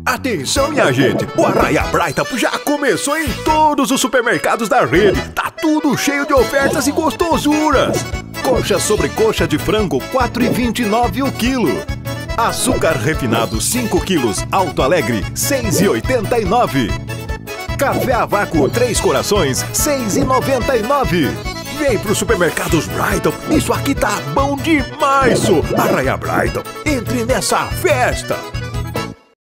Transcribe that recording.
Atenção, minha gente! O Arraia Brightop já começou em todos os supermercados da rede. Tá tudo cheio de ofertas e gostosuras. Coxa sobre coxa de frango, R$ 4,29 o quilo. Açúcar refinado 5 quilos, Alto Alegre, R$ 6,89. Café a vácuo 3 corações, R$ 6,99. Vem pro supermercados Brightop, isso aqui tá bom demais, so. Arraia Brightop, entre nessa festa!